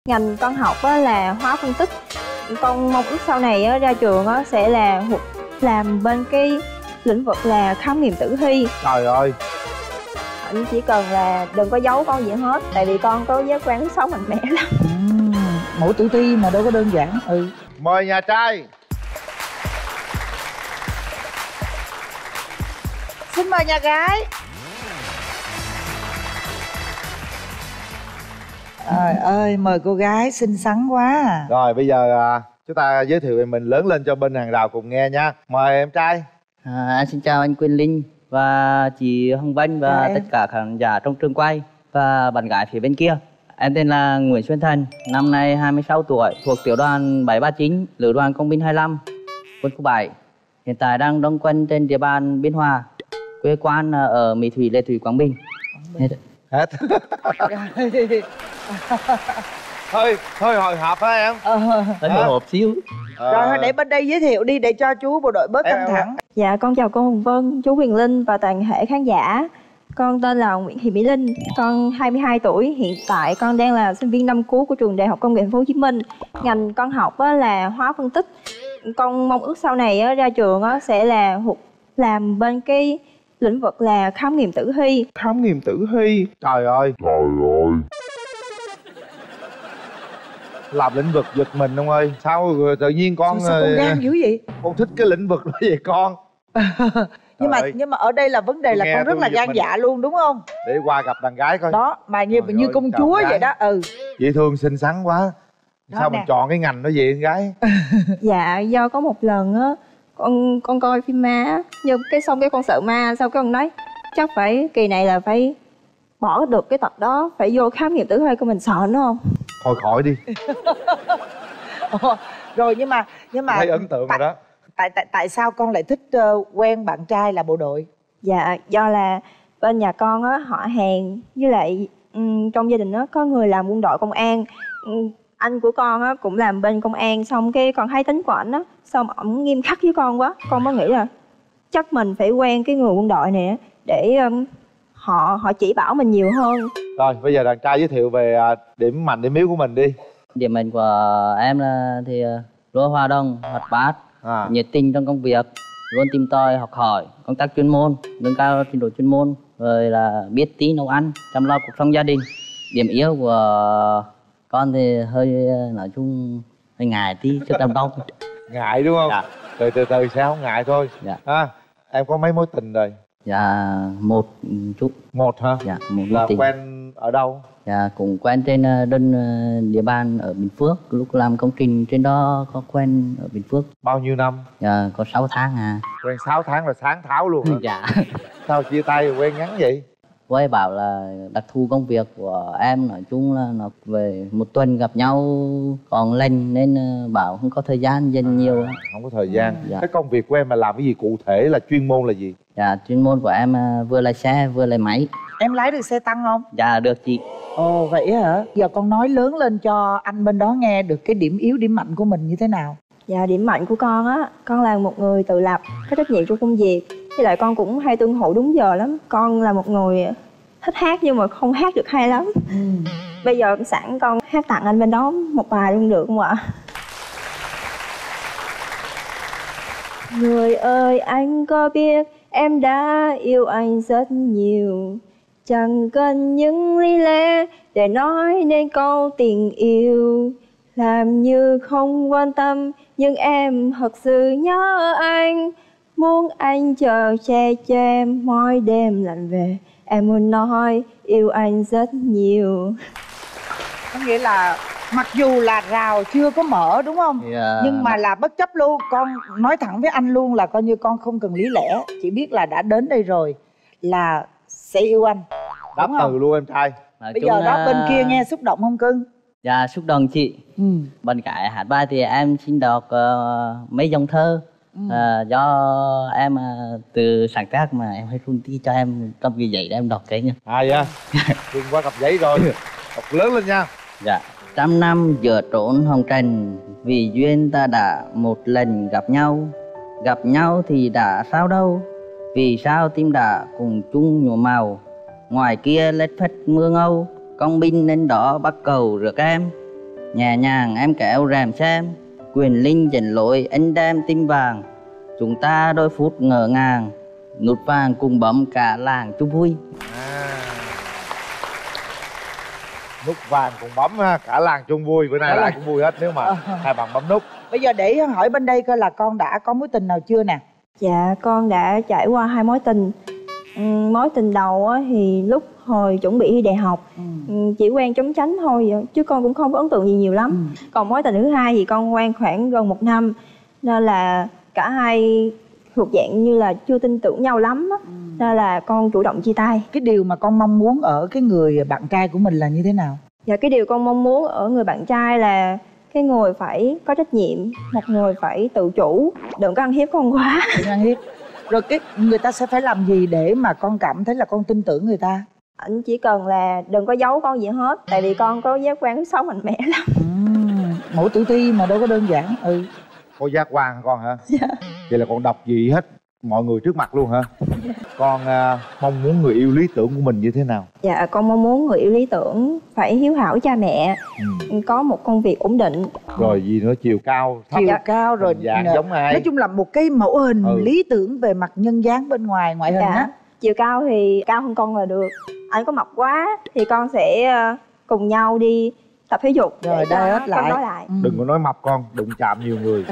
Ngành con học á là hóa phân tích. Con mong ước sau này á, ra trường á, sẽ là làm bên cái lĩnh vực là khám nghiệm tử thi. Trời ơi, Anh chỉ cần là đừng có giấu con gì hết, tại vì con có giác quan sống mạnh mẽ lắm. Mẫu tử thi mà đâu có đơn giản. mời nhà trai. Xin mời nhà gái. Trời ơi, mời cô gái xinh xắn quá à. Rồi bây giờ chúng ta giới thiệu về mình lớn lên cho bên hàng rào cùng nghe nha. Mời em trai. Em xin chào anh Quyền Linh và chị Hồng Vân và tất cả khán giả trong trường quay và bạn gái phía bên kia. Em tên là Nguyễn Xuân Thành, năm nay 26 tuổi, thuộc tiểu đoàn 739, lữ đoàn công binh 25, quân khu 7. Hiện tại đang đóng quân trên địa bàn Biên Hòa, quê quán ở Mỹ Thủy, Lệ Thủy, Quảng Bình. Hết. Thôi hồi hộp hả em? Hơi hồi hộp xíu. Rồi để bên đây giới thiệu đi để cho chú bộ đội bớt căng thẳng. Dạ, con chào cô Hồng Vân, chú Quyền Linh và toàn thể khán giả. Con tên là Nguyễn Thị Mỹ Linh, con 22 tuổi, hiện tại con đang là sinh viên năm cuối của trường Đại học Công nghệ Thành phố Hồ Chí Minh. Ngành con học á là hóa phân tích. Con mong ước sau này á, ra trường á, sẽ là làm bên cái lĩnh vực là khám nghiệm tử thi. Khám nghiệm tử thi. Trời ơi. Làm lĩnh vực giật mình ông ơi. Sao tự nhiên con Sao con gan dữ vậy? Con thích cái lĩnh vực đó vậy con? nhưng mà ở đây là vấn đề là con rất là gan dạ luôn đúng không? Để qua gặp đàn gái coi. Đó, mà như công chúa vậy đó. Dễ thương xinh xắn quá. Sao mình chọn cái ngành đó vậy con gái? Dạ, do có một lần á con coi phim ma á, nhưng xong cái con sợ ma, sau cái con nói chắc phải kỳ này là phải bỏ được cái tập đó, phải vô khám nghiệm tử thi của mình, sợ nó không? Thôi khỏi đi. Rồi nhưng mà thấy ấn tượng rồi đó. Tại sao con lại thích quen bạn trai là bộ đội? Dạ, do là bên nhà con á, họ hàng với lại trong gia đình á có người làm quân đội công an. Anh của con á cũng làm bên công an, xong cái con thấy tính của ảnh á, xong ổng nghiêm khắc với con quá, con mới nghĩ là chắc mình phải quen cái người quân đội này để họ chỉ bảo mình nhiều hơn. Rồi bây giờ đàn trai giới thiệu về điểm mạnh điểm yếu của mình đi. Điểm mạnh của em là thì luôn hòa đồng, hoạt bát, nhiệt tình trong công việc, luôn tìm tòi học hỏi, công tác chuyên môn, nâng cao trình độ chuyên môn, rồi là biết tí nấu ăn, chăm lo cuộc sống gia đình. Điểm yếu của con thì hơi nói chung hơi ngại tí, trước đám đông. Ngại đúng không? Dạ. Từ sao không ngại thôi. Dạ. Em có mấy mối tình rồi? Dạ, một chút. Một hả? Dạ, một là tình. Quen ở đâu? Dạ, cũng quen trên đơn địa bàn ở Bình Phước. Lúc làm công trình trên đó có quen ở Bình Phước. Bao nhiêu năm? Dạ, có 6 tháng à. Quen 6 tháng là sáng tháo luôn hả? Dạ. Sao chia tay quen ngắn vậy? Cô ấy bảo là đặc thù công việc của em nói chung là nó về một tuần gặp nhau còn lành, nên bảo không có thời gian dành nhiều. Không có thời gian. Cái công việc của em mà làm cái gì cụ thể, là chuyên môn là gì? Dạ, chuyên môn của em vừa lái xe vừa lái máy. Em lái được xe tăng không? Dạ, được chị. Ồ vậy hả? Giờ con nói lớn lên cho anh bên đó nghe được cái điểm yếu điểm mạnh của mình như thế nào. Dạ, điểm mạnh của con á, con là một người tự lập, có trách nhiệm trong công việc. Với lại con cũng hay tuân thủ đúng giờ lắm. Con là một người thích hát nhưng mà không hát được hay lắm. Bây giờ sẵn con hát tặng anh bên đó một bài luôn được không ạ? Người ơi, anh có biết em đã yêu anh rất nhiều, chẳng cần những lý lẽ để nói nên câu tình yêu. Làm như không quan tâm nhưng em thật sự nhớ anh, muốn anh chờ che cho em mỗi đêm lạnh về. Em muốn nói yêu anh rất nhiều. Có nghĩa là mặc dù là rào chưa có mở đúng không? Nhưng mà là bất chấp luôn. Con nói thẳng với anh luôn là coi như con không cần lý lẽ, chỉ biết là đã đến đây rồi là sẽ yêu anh. Đáp từ luôn em trai. Bây giờ đó bên kia nghe xúc động không cưng? Dạ, xúc động chị. Bên cạnh hát bài thì em xin đọc mấy dòng thơ. Do em từ sáng tác mà em hay run tí, cho em trong cái giấy để em đọc cái nha. Dạ. Đừng qua cặp giấy rồi. Đọc lớn lên nha. Dạ. Trăm năm giữa trốn hồng trần, vì duyên ta đã một lần gặp nhau. Gặp nhau thì đã sao đâu, vì sao tim đã cùng chung nhuộm màu. Ngoài kia lết phết mưa ngâu, công binh lên đó bắt cầu rước em. Nhẹ nhàng em kéo rèm xem, Quyền Linh dẫn lối anh đem tim vàng. Chúng ta đôi phút ngỡ ngàng, nút vàng cùng bấm cả làng chúc vui. Nút vàng cùng bấm ha, cả làng chung vui. Bữa nay lại cũng vui hết nếu mà hai bạn bấm nút. Bây giờ để hỏi bên đây coi là con đã có mối tình nào chưa nè? Dạ con đã trải qua 2 mối tình. Mối tình đầu thì lúc hồi chuẩn bị thi đại học, chỉ quen trốn tránh thôi chứ con cũng không có ấn tượng gì nhiều lắm. Còn mối tình thứ hai thì con quen khoảng gần 1 năm, nên là cả hai thuộc dạng như là chưa tin tưởng nhau lắm nên là con chủ động chia tay. Cái điều mà con mong muốn ở cái người bạn trai của mình là như thế nào? Dạ cái điều con mong muốn ở người bạn trai là cái người phải có trách nhiệm, một người phải tự chủ, đừng có ăn hiếp con quá. Đừng ăn hiếp. Rồi cái người ta sẽ phải làm gì để mà con cảm thấy là con tin tưởng người ta? Anh chỉ cần là đừng có giấu con gì hết, tại vì con có giác quan sống mạnh mẽ lắm. Mẫu tử thi mà đâu có đơn giản. Có giác quan hả con hả? Dạ. Vậy là con đọc gì hết mọi người trước mặt luôn hả? Dạ. Con mong muốn người yêu lý tưởng của mình như thế nào? Dạ con mong muốn người yêu lý tưởng phải hiếu thảo cha mẹ, có một công việc ổn định. Rồi gì nữa, chiều cao thấp, chiều cao rồi dạng giống ai? Nói chung là một cái mẫu hình lý tưởng về mặt nhân dáng bên ngoài, ngoại hình á. Chiều cao thì cao hơn con là được. Anh có mập quá thì con sẽ cùng nhau đi tập thể dục rồi diet lại. Đừng có nói mập con, đụng chạm nhiều người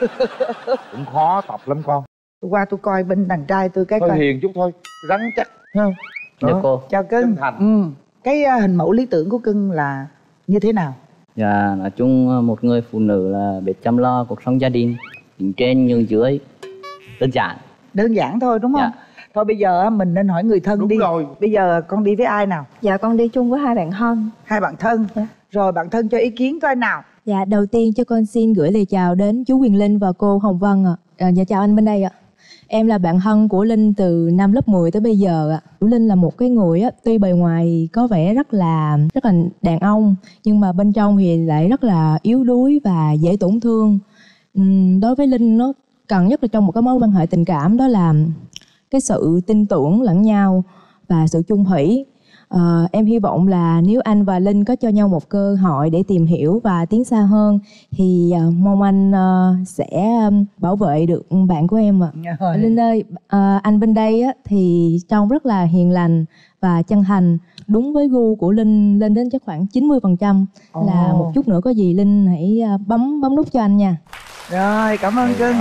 cũng khó tập lắm con. Tôi qua tôi coi bên đàn trai tôi cái thôi coi. Hiền chút thôi, rắn chắc thấy không? Dạ cô. Chào cưng. Cái hình mẫu lý tưởng của cưng là như thế nào? Dạ nói chung một người phụ nữ là biết chăm lo cuộc sống gia đình, nhìn trên nhường dưới, đơn giản. Đơn giản thôi đúng không? Dạ. Thôi bây giờ mình nên hỏi người thân. Đúng đi rồi. Bây giờ con đi với ai nào? Dạ con đi chung với 2 bạn thân. 2 bạn thân. Dạ. Rồi bạn thân cho ý kiến coi nào. Dạ đầu tiên cho con xin gửi lời chào đến chú Quyền Linh và cô Hồng Vân ạ. Dạ chào anh bên đây ạ. Em là bạn thân của Linh từ năm lớp 10 tới bây giờ ạ. Linh là một cái người tuy bề ngoài có vẻ rất là đàn ông, nhưng mà bên trong thì lại rất là yếu đuối và dễ tổn thương. Đối với Linh nó cần nhất là trong một cái mối quan hệ tình cảm đó là cái sự tin tưởng lẫn nhau và sự chung thủy. Em hy vọng là nếu anh và Linh có cho nhau một cơ hội để tìm hiểu và tiến xa hơn thì mong anh sẽ bảo vệ được bạn của em ạ. Linh ơi, anh bên đây thì trông rất là hiền lành và chân thành, đúng với gu của Linh lên đến chắc khoảng 90%. Là một chút nữa có gì Linh hãy bấm nút cho anh nha. Rồi cảm ơn cưng.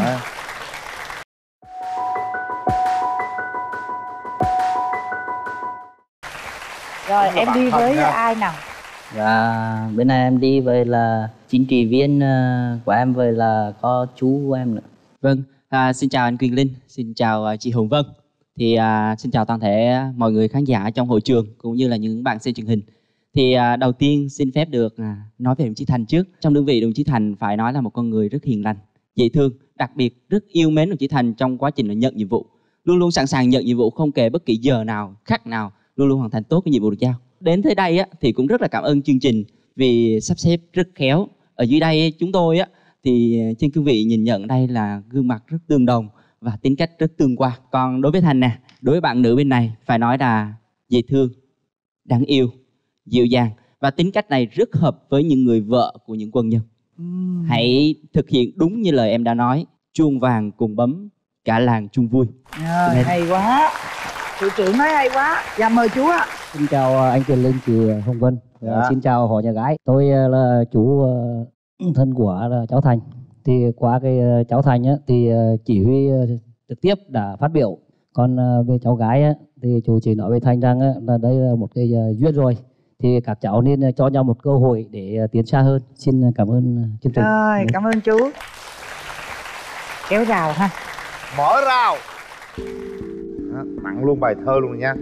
Rồi em đi với ai nào? Dạ bên này em đi với là chính trị viên của em, với là có chú của em nữa. Vâng, xin chào anh Quyền Linh, xin chào chị Hồng Vân. Thì xin chào toàn thể mọi người khán giả trong hội trường cũng như là những bạn xem truyền hình. Thì đầu tiên xin phép được nói về đồng chí Thành trước. Trong đơn vị đồng chí Thành phải nói là một con người rất hiền lành, dễ thương, đặc biệt rất yêu mến đồng chí Thành trong quá trình nhận nhiệm vụ. Luôn luôn sẵn sàng nhận nhiệm vụ không kể bất kỳ giờ nào, khắc nào, luôn luôn hoàn thành tốt cái nhiệm vụ được giao. Đến tới đây thì cũng rất là cảm ơn chương trình vì sắp xếp rất khéo. Ở dưới đây chúng tôi thì trên cương vị nhìn nhận đây là gương mặt rất tương đồng và tính cách rất tương quan. Còn đối với Thành nè, đối với bạn nữ bên này phải nói là dễ thương, đáng yêu, dịu dàng và tính cách này rất hợp với những người vợ của những quân nhân. Hãy thực hiện đúng như lời em đã nói, chuông vàng cùng bấm, cả làng chung vui. Hay quá, thủ trưởng nói hay quá. Dạ mời chú ạ. Xin chào anh Quyền Linh, chị Hồng Vân. Xin chào họ nhà gái. Tôi là chú thân của cháu Thành. Thì qua cái cháu Thành thì chỉ huy trực tiếp đã phát biểu. Còn về cháu gái thì chú chỉ nói với Thành rằng là đây là một cái duyên rồi. Thì các cháu nên cho nhau một cơ hội để tiến xa hơn. Xin cảm ơn chương trình. Rồi, cảm ơn chú. Kéo rào ha. Mở rào. Mặn luôn bài thơ luôn nha.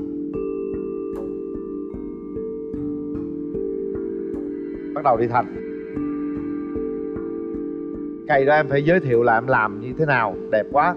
Bắt đầu đi Thành. Cây đó em phải giới thiệu là em làm như thế nào. Đẹp quá.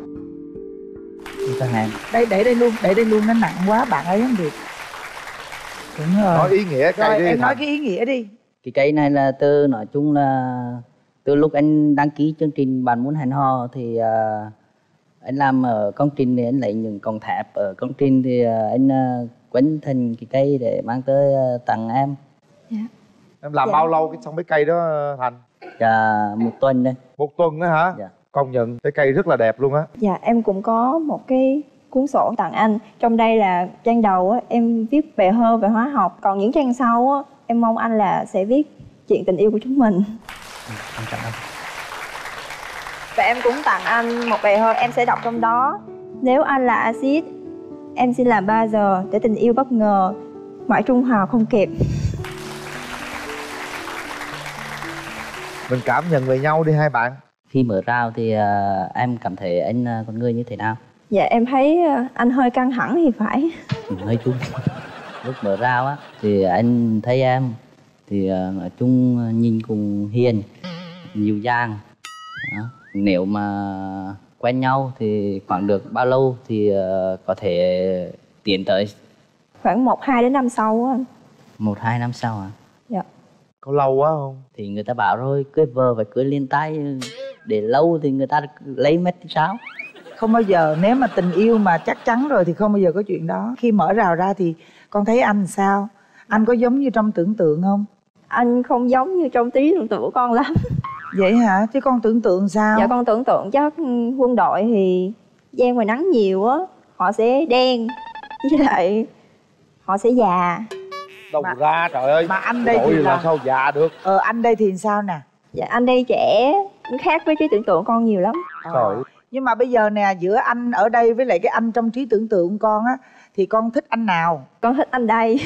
Đây để đây luôn, nó nặng quá bạn ấy không được. Đúng rồi. Nói ý nghĩa cây rồi, đi em Thành. nói cái ý nghĩa đi. Cái cây này là từ nói chung là từ lúc anh đăng ký chương trình Bạn Muốn Hẹn Hò thì anh làm ở công trình thì anh lấy những cọng thép ở công trình thì anh quấn thành cái cây để mang tới tặng em. Em làm bao lâu cái xong cái cây đó thành? Dạ 1 tuần đây. 1 tuần đó hả? Dạ. Công nhận cái cây rất là đẹp luôn á. Dạ em cũng có một cái cuốn sổ tặng anh. Trong đây là trang đầu á, em viết về thơ, về hóa học. Còn những trang sau á, em mong anh là sẽ viết chuyện tình yêu của chúng mình. Em cảm ơn. Và em cũng tặng anh một bài thơ em sẽ đọc trong đó. Nếu anh là axit, em xin làm 3 giờ để tình yêu bất ngờ, mãi trung hòa không kịp. Mình cảm nhận về nhau đi hai bạn. Khi mở rào thì em cảm thấy anh con người như thế nào? Dạ em thấy anh hơi căng thẳng thì phải. Nói chung lúc mở rào á thì anh thấy em thì nói chung nhìn cũng hiền, nhiều dàng. Nếu mà quen nhau thì khoảng được bao lâu thì có thể tiến tới? Khoảng 1-2 đến năm sau á anh. 1-2 năm sau à? Dạ. Có lâu quá không? Thì người ta bảo rồi, cưới vợ phải cưới liền tay, để lâu thì người ta lấy mất thì sao? Không bao giờ, nếu mà tình yêu mà chắc chắn rồi thì không bao giờ có chuyện đó. Khi mở rào ra thì con thấy anh sao? Anh có giống như trong tưởng tượng không? Anh không giống như trong trí tưởng tượng của con lắm. Vậy hả? Chứ con tưởng tượng sao? Dạ con tưởng tượng chắc quân đội thì da ngoài nắng nhiều á, họ sẽ đen, với lại họ sẽ già. Đâu ra trời ơi. Mà anh đây thì là sao già được? Anh đây thì sao nè? Dạ anh đây trẻ, khác với trí tưởng tượng con nhiều lắm. Trời. Nhưng mà bây giờ nè, giữa anh ở đây với lại cái anh trong trí tưởng tượng con á, thì con thích anh nào? Con thích anh đây.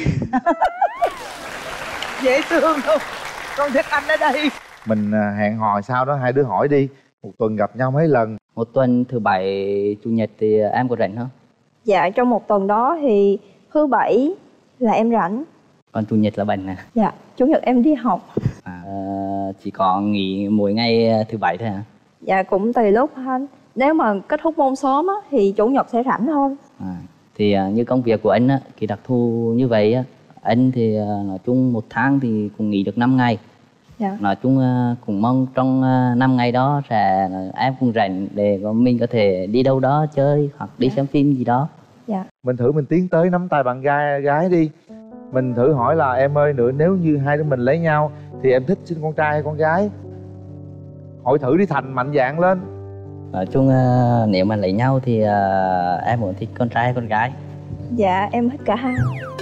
Dễ thương không? Con thích anh ở đây. Mình hẹn hò sau đó hai đứa hỏi đi. 1 tuần gặp nhau mấy lần? 1 tuần thứ Bảy, Chủ nhật thì em có rảnh không? Dạ trong 1 tuần đó thì thứ Bảy là em rảnh. Còn Chủ nhật là bệnh nè. Dạ Chủ nhật em đi học. Chỉ có nghỉ mỗi ngày thứ Bảy thôi hả? Dạ cũng tùy lúc anh. Nếu mà kết thúc môn sớm á, thì Chủ nhật sẽ rảnh thôi. Thì như công việc của anh á, thì đặc thù như vậy á, anh thì nói chung 1 tháng thì cũng nghỉ được 5 ngày. Dạ. Nói chung cũng mong trong 5 ngày đó sẽ em cũng rảnh để mình có thể đi đâu đó chơi hoặc đi xem phim gì đó. Dạ. Mình thử mình tiến tới nắm tay bạn gái đi. Mình thử hỏi là em ơi, nữa nếu như hai đứa mình lấy nhau thì em thích sinh con trai hay con gái? Hỏi thử đi Thành, mạnh dạn lên. Nói chung nếu mà lấy nhau thì em muốn thích con trai hay con gái? Dạ em thích cả hai.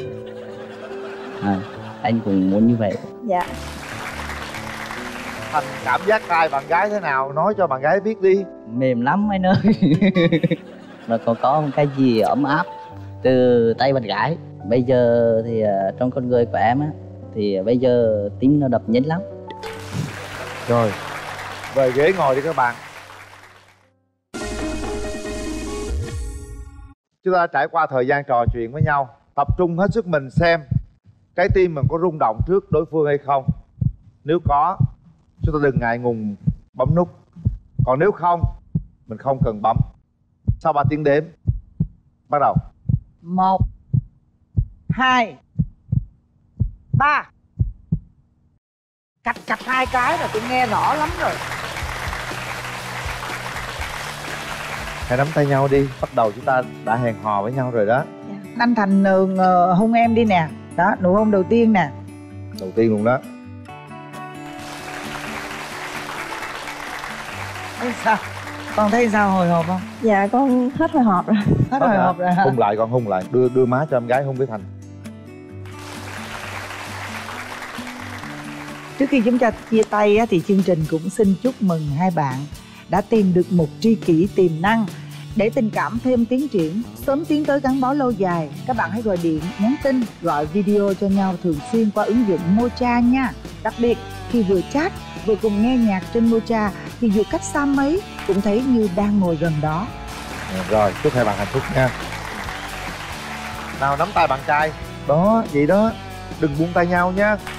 Anh cũng muốn như vậy. Dạ. Thành cảm giác trai bạn gái thế nào? Nói cho bạn gái biết đi. Mềm lắm anh ơi. Nó còn có một cái gì ấm áp từ tay bạn gái. Bây giờ thì trong con người của em á, thì bây giờ tim nó đập nhanh lắm. Rồi, về ghế ngồi đi các bạn. Chúng ta đã trải qua thời gian trò chuyện với nhau. Tập trung hết sức mình xem trái tim mình có rung động trước đối phương hay không. Nếu có, chúng ta đừng ngại ngùng bấm nút. Còn nếu không, mình không cần bấm. Sau 3 tiếng đếm, bắt đầu. 1 2 3. Cạch 2 cái là tôi nghe rõ lắm rồi. Hãy nắm tay nhau đi. Bắt đầu chúng ta đã hẹn hò với nhau rồi đó. Anh Thành hôn em đi nè. Đó, nụ hôn đầu tiên nè. Đầu tiên luôn đó. Sao? Con thấy sao, hồi hộp không? Dạ con hết hồi hộp rồi. Hết hồi hộp rồi hả? Hôn lại con, hôn lại. Đưa má cho em gái hôn với Thành. Trước khi chúng ta chia tay thì chương trình cũng xin chúc mừng hai bạn đã tìm được một tri kỷ tiềm năng. Để tình cảm thêm tiến triển, sớm tiến tới gắn bó lâu dài, các bạn hãy gọi điện, nhắn tin, gọi video cho nhau thường xuyên qua ứng dụng Mocha nha. Đặc biệt, khi vừa chat, vừa cùng nghe nhạc trên Mocha thì dù cách xa mấy cũng thấy như đang ngồi gần đó. Rồi, chúc hai bạn hạnh phúc nha. Nào, nắm tay bạn trai. Đó, vậy đó. Đừng buông tay nhau nha.